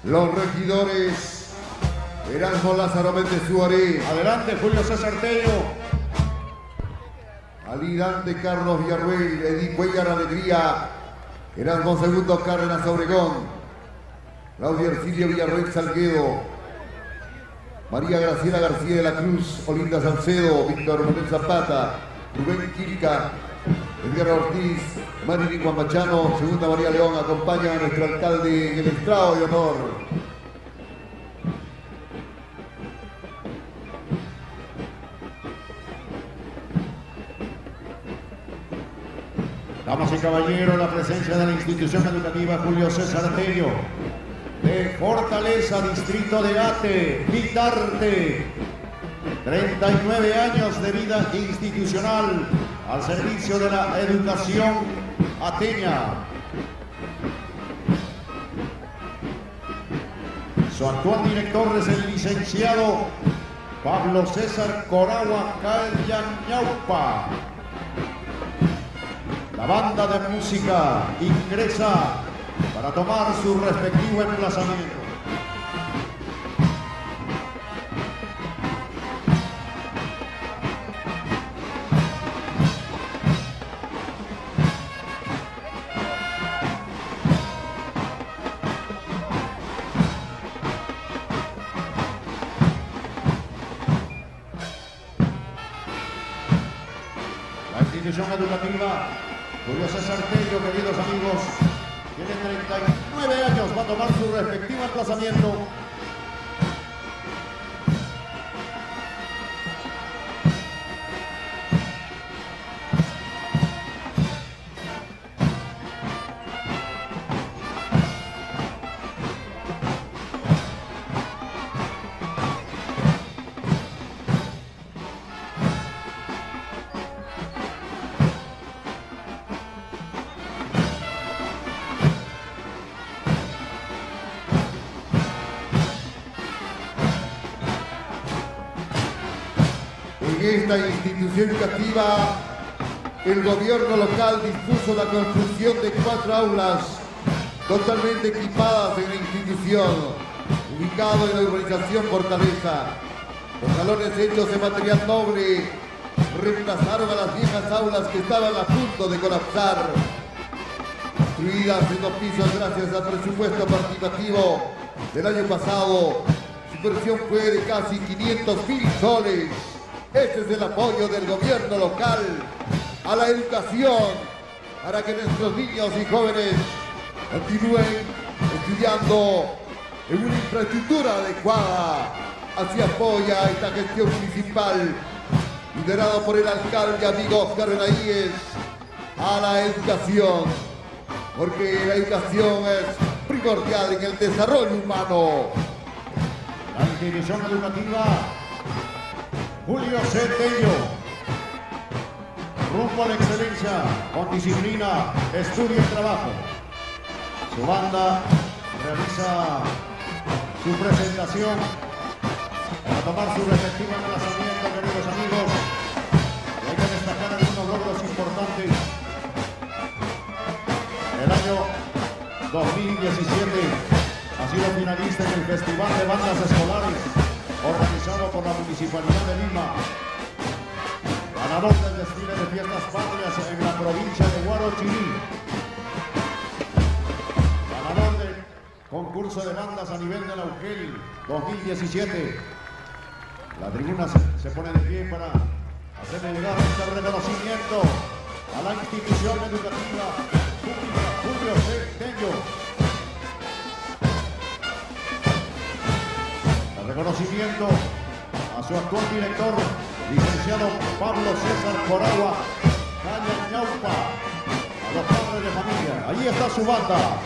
Los regidores Erasmo Lázaro Méndez Suárez. Adelante, Julio César Tello. Almirante Carlos Villarruel, Edith Cuellar Alegría, Erasmo Segundo Cárdenas Obregón, Claudia Ercilia Villarruel Salguedo, María Graciela García de la Cruz, Olinda Salcedo, Víctor Manuel Zapata, Rubén Quirica, Edgar Ortiz, Marilyn Guambachano, Segunda María León, acompaña a nuestro alcalde en el estrado de honor. Damas y caballeros, la presencia de la institución educativa Julio César Tello, de Fortaleza, distrito de Ate, Vitarte. 39 años de vida institucional al servicio de la educación ateña. Su actual director es el licenciado Pablo César Coragua Callañaupa. La banda de música ingresa para tomar su respectivo emplazamiento. La institución educativa Julio César Tello, queridos amigos, tiene 39 años, va a tomar su respectivo emplazamiento. En esta institución educativa, el gobierno local dispuso la construcción de 4 aulas totalmente equipadas en la institución, ubicado en la urbanización Fortaleza. Los salones hechos de material noble reemplazaron a las viejas aulas que estaban a punto de colapsar. Construidas en 2 pisos gracias al presupuesto participativo del año pasado, su inversión fue de casi 500.000 soles. Este es el apoyo del gobierno local a la educación para que nuestros niños y jóvenes continúen estudiando en una infraestructura adecuada. Así apoya esta gestión municipal liderada por el alcalde amigo Oscar Benaíes a la educación, porque la educación es primordial en el desarrollo humano. La institución educativa Julio C. Tello, rumbo a la excelencia, con disciplina, estudio y trabajo. Su banda realiza su presentación para tomar su respectivo emplazamiento, queridos amigos. Y hay que destacar algunos logros importantes. El año 2017 ha sido finalista en el Festival de Bandas Escolares organizado por la Municipalidad de Lima, ganador del desfile de fiestas patrias en la provincia de Huarochirí, ganador del concurso de bandas a nivel de la UGEL 2017. La tribuna se pone de pie para hacerle llegar este reconocimiento a la institución educativa pública Julio C. Tello. Reconocimiento a su actual director, licenciado Pablo César Coragua Callañaupa, a los padres de familia. Ahí está su banda.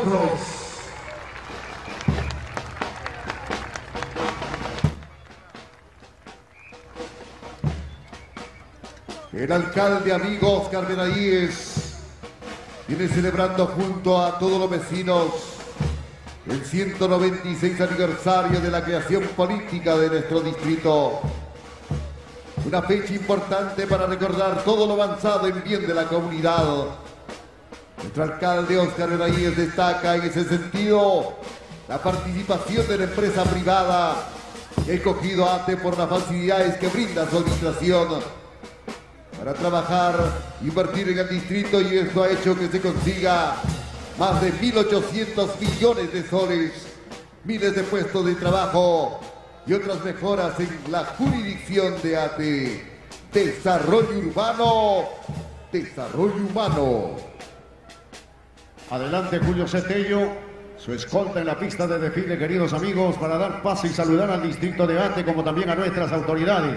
nosotros. El alcalde amigo Oscar Benavides viene celebrando junto a todos los vecinos el 196 aniversario de la creación política de nuestro distrito. Una fecha importante para recordar todo lo avanzado en bien de la comunidad. Nuestro alcalde Oscar Benavides destaca en ese sentido la participación de la empresa privada que ha escogido ATE por las facilidades que brinda su administración para trabajar, invertir en el distrito, y esto ha hecho que se consiga más de 1.800 millones de soles, miles de puestos de trabajo y otras mejoras en la jurisdicción de ATE. Desarrollo urbano, desarrollo humano. Adelante Julio Cetello, su escolta en la pista de desfile, queridos amigos, para dar paso y saludar al distrito de ATE como también a nuestras autoridades.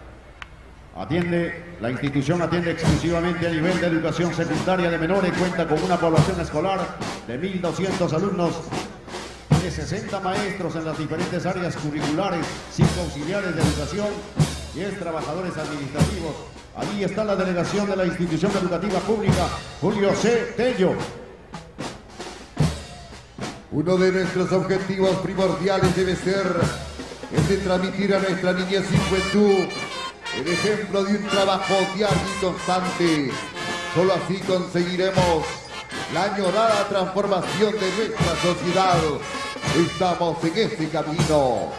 La institución atiende exclusivamente a nivel de educación secundaria de menores, cuenta con una población escolar de 1.200 alumnos, de 60 maestros en las diferentes áreas curriculares, 5 auxiliares de educación, 10 trabajadores administrativos. Ahí está la delegación de la institución educativa pública, Julio Cetello. Uno de nuestros objetivos primordiales debe ser el de transmitir a nuestra niñez y juventud el ejemplo de un trabajo diario y constante. Solo así conseguiremos la añorada transformación de nuestra sociedad. Estamos en este camino.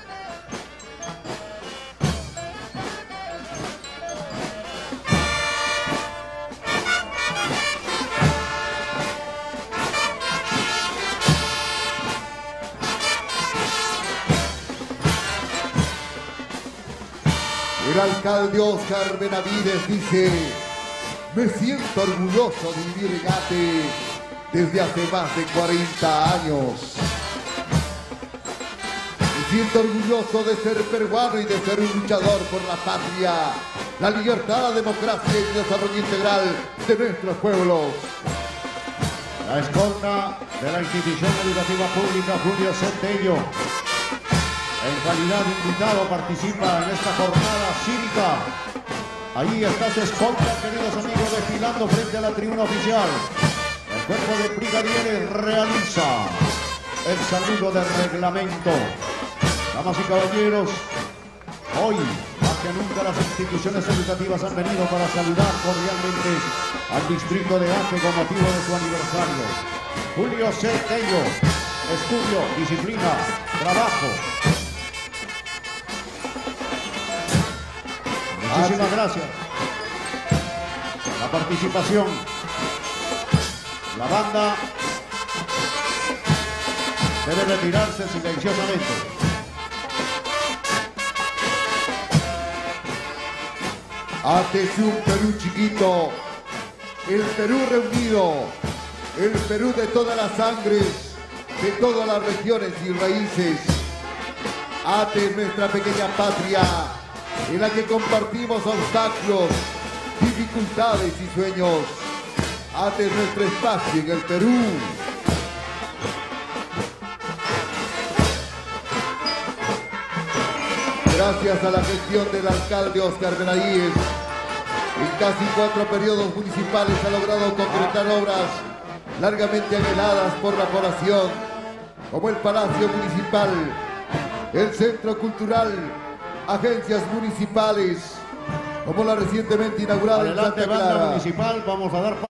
El alcalde Oscar Benavides dice: me siento orgulloso de vivir en ATE desde hace más de 40 años. Me siento orgulloso de ser peruano y de ser un luchador por la patria, la libertad, la democracia y el desarrollo integral de nuestros pueblos. La escolta de la institución educativa pública, Julio Cetello, en calidad de invitado, participa en esta jornada cívica. Ahí está su escolta, queridos amigos, desfilando frente a la tribuna oficial. El cuerpo de brigadieres realiza el saludo de reglamento. Damas y caballeros, hoy más que nunca las instituciones educativas han venido para saludar cordialmente al distrito de ATE con motivo de su aniversario. Julio Cetello, estudio, disciplina, trabajo. Muchísimas gracias. La participación. La banda debe retirarse silenciosamente. ATE es un Perú chiquito, el Perú reunido, el Perú de todas las sangres, de todas las regiones y raíces. ATE es nuestra pequeña patria, en la que compartimos obstáculos, dificultades y sueños. ATE es nuestro espacio en el Perú. Gracias a la gestión del alcalde Oscar Benavides, en casi 4 periodos municipales ha logrado concretar obras largamente anheladas por la población, como el Palacio Municipal, el Centro Cultural, agencias municipales, como la recientemente inaugurada en Adelante, Santa banda Clara. municipal, vamos a dar